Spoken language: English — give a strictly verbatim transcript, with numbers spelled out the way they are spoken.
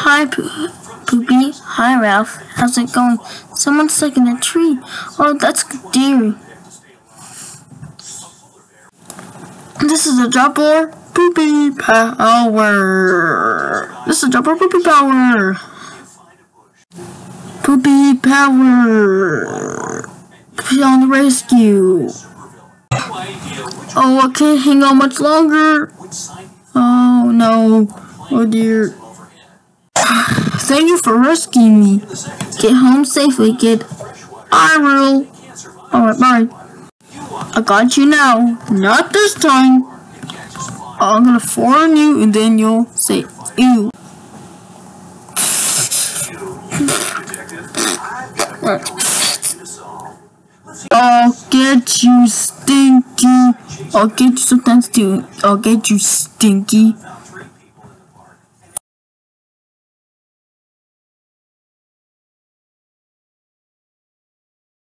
Hi, Poopy. Hi, Ralph. How's it going? Someone's stuck in a tree. Oh, that's dear. This is a Dropper Poopy Power. This is Dropper Poopy Power. Poopy Power. Poopy on the rescue. Oh, I can't hang on much longer. Oh no. Oh dear. Thank you for rescuing me. Get home safely, kid. I will. Alright, bye. I got you now. Not this time. I'm gonna warn you and then you'll say ew. I'll get you, Stinky. I'll get you sometimes too. I'll get you, Stinky.